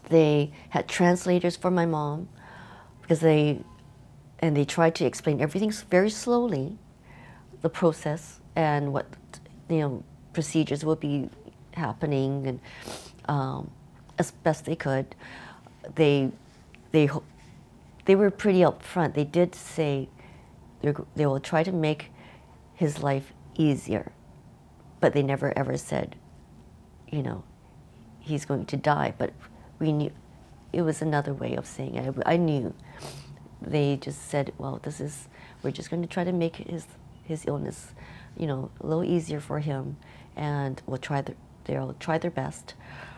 They had translators for my mom because they tried to explain everything very slowly, the process and what, you know, procedures will be happening, and as best they could. They were pretty upfront. They did say they will try to make his life easier, but they never ever said, you know, he's going to die. But we knew it was another way of saying it. I knew. They just said, well, we're just going to try to make his illness, you know, a little easier for him, and they'll try their best.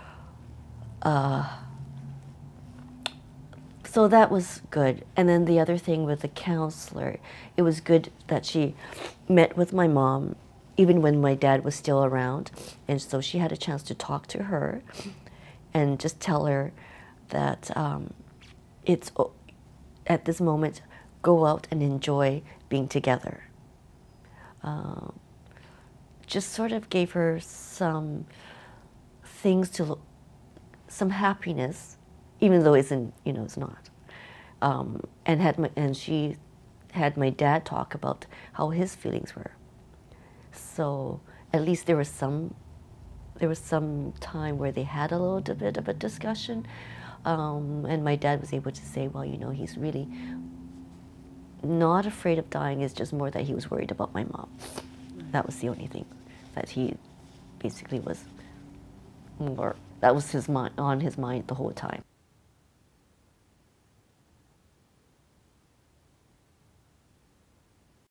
So that was good. And then the other thing with the counselor, it was good that she met with my mom even when my dad was still around, and so she had a chance to talk to her and just tell her that it's, at this moment, go out and enjoy being together. Just sort of gave her some things to, some happiness, even though it's not. And she had my dad talk about how his feelings were. So at least there was some time where they had a little bit of a discussion, and my dad was able to say, well, you know, he's really not afraid of dying. It's just more that he was worried about my mom. That was the only thing that he basically was more. That was on his mind the whole time.